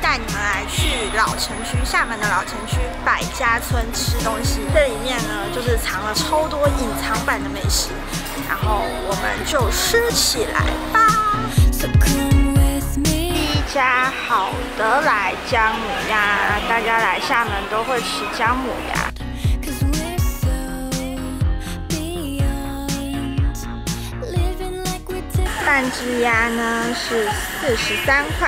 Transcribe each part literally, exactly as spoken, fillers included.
带你们来去老城区，厦门的老城区百家村吃东西。这里面呢，就是藏了超多隐藏版的美食，然后我们就吃起来吧。第一家好得来姜母鸭，大家来厦门都会吃姜母鸭。 半只鸭呢是四十三块，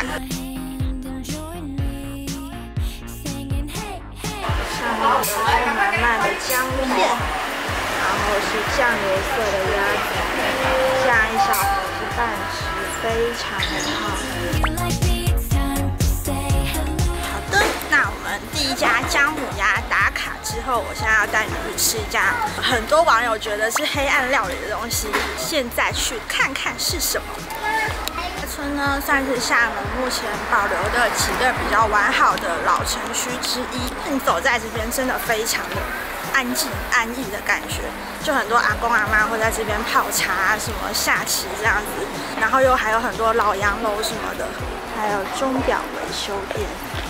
上面是满满的姜片，然后是酱油色的鸭子，这样一小盒子半吃，非常的好。好的，那我们第一家姜母鸭打卡之后，我现在要带你们去吃一家很多网友觉得是黑暗料理的东西，现在去看看是什么。 村呢，算是厦门目前保留的几个比较完好的老城区之一。你走在这边，真的非常的安静安逸的感觉。就很多阿公阿妈会在这边泡茶、什么下棋这样子，然后又还有很多老洋楼什么的，还有钟表维修店。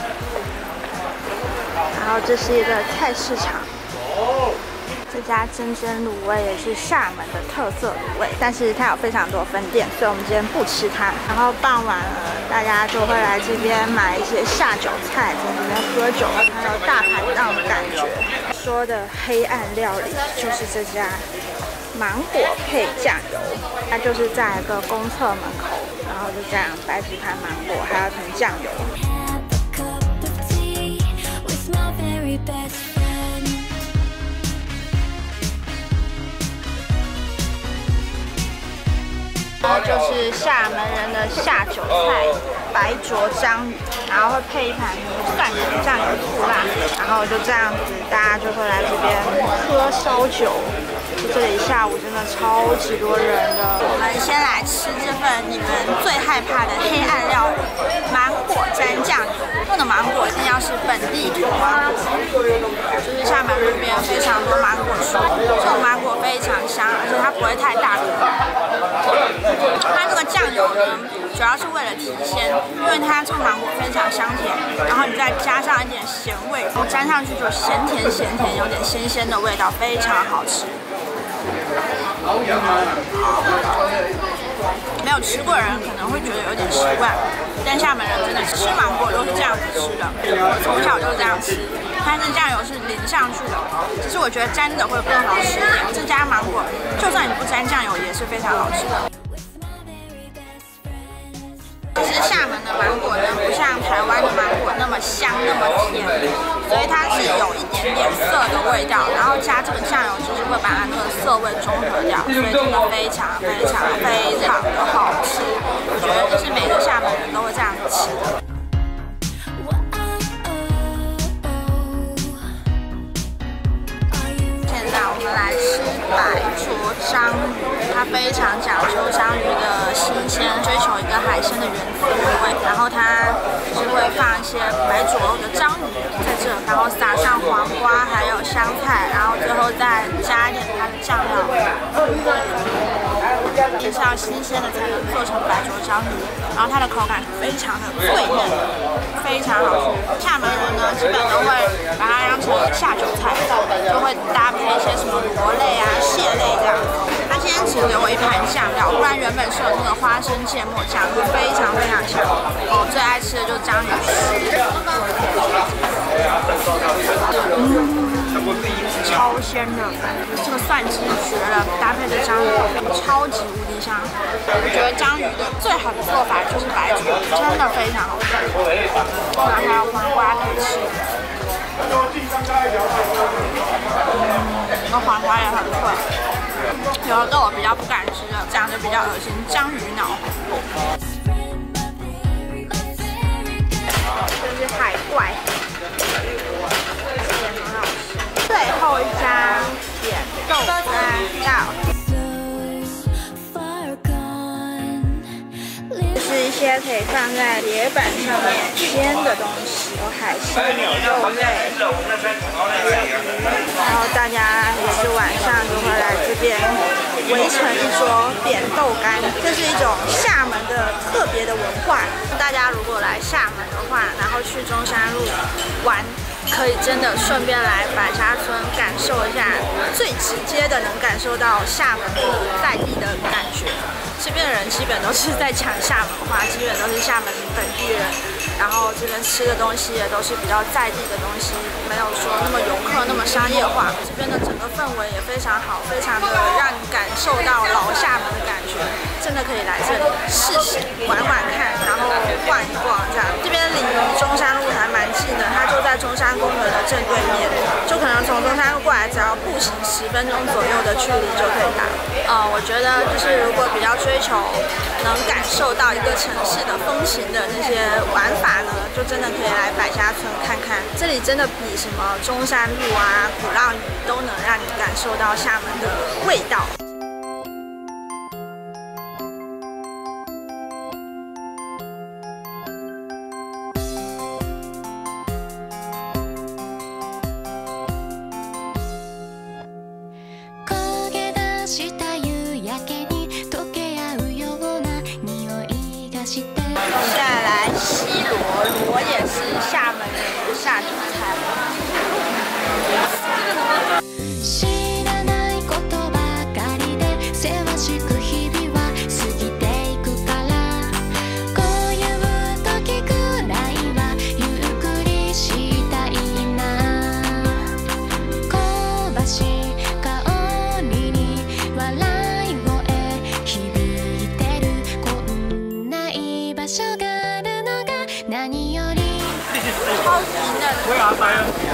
然后这是一个菜市场。 这家珍珍卤味也是厦门的特色卤味，但是它有非常多分店，所以我们今天不吃它。然后傍晚了，大家就会来这边买一些下酒菜，在这边喝酒，还有大排档的感觉。说的黑暗料理就是这家芒果配酱油，它就是在一个公厕门口，然后就这样摆几盘芒果，还有一盆酱油。 然后就是厦门人的下酒菜，白灼章鱼，然后会配一盘蒜蓉酱油醋辣，然后就这样子，大家就会来这边喝烧酒。这里下午真的超级多人的。我们先来吃这份你们最害怕的黑暗料理——芒果蘸酱油。用的芒果一定要是本地土芒果，就是厦门这边非常多芒果树，这种芒果非常香，而且它不会太大颗。 它这个酱油呢，主要是为了提鲜，因为它这个芒果非常香甜，然后你再加上一点咸味，然后沾上去就咸甜咸甜，有点鲜鲜的味道，非常好吃。没有吃过的人可能会觉得有点奇怪，但厦门人真的吃芒果都是这样子吃的，我从小就是这样吃。它的酱油是淋上去的，只是我觉得沾的会更好吃一点。这家芒果，就算你不沾酱油也是非常好吃的。 其实厦门的芒果呢，不像台湾的芒果那么香那么甜，所以它是有一点点涩的味道，然后加这个酱油，就是会把它那个涩味中和掉，所以真的非常非常非常的好吃。我觉得这是每个厦门人都会这样子吃的。 我们来吃白灼章鱼，它非常讲究章鱼的新鲜，追求一个海鲜的原汁原味。然后它就是会放一些白灼的章鱼在这，然后撒上黄瓜，还有香菜，然后最后再加一点它的酱料。也是要新鲜的才能做成白灼章鱼，然后它的口感非常的脆嫩，非常好吃。厦门人呢，基本都会把它当成下酒菜，就会搭配一些什么螺类啊、蟹类这样。他今天只留我一盘酱料，不然原本是有那个花生芥末酱，就非常非常香。我最爱吃的就是章鱼丝，嗯，超鲜的，这个蒜汁绝了，搭配着章鱼，超级无敌香。我觉得章鱼的最好的做法就是白灼，真的非常好吃。然后还有黄瓜可以吃。 嗯，那黄瓜也很脆，有的豆我比较不敢吃的，这样就比较恶心。章鱼脑，这是海怪，也很好吃。最后一家点豆干道，这是一些可以放在铁板上面煎的东西。 有海鲜，有肉类，然后大家也是晚上就会来这边围成一桌点豆干，这是一种厦门的特别的文化。大家如果来厦门的话，然后去中山路玩，可以真的顺便来百家村感受一下，最直接的能感受到厦门在地的感觉。这边的人基本都是在讲厦门话，基本都是厦门本地人。然后这边吃的东西也都是比较在地的东西，没有说那么游客那么商业化。这边的整个氛围也非常好，非常的让你感受到老厦门的感觉，真的可以来这里试试玩玩看，然后逛一逛这样。这边离中山路还蛮近的，它就在中山公园的正对面，就可能从中山路过来，只要步行十分钟左右的距离就可以达。呃，我觉得就是如果比较追求能感受到一个城市的风情的那些玩法呢，就真的可以来百家村看看。这里真的比什么中山路啊、鼓浪屿都能让你感受到厦门的味道。现在来西螺，螺也是厦门人的下酒菜。超级嫩。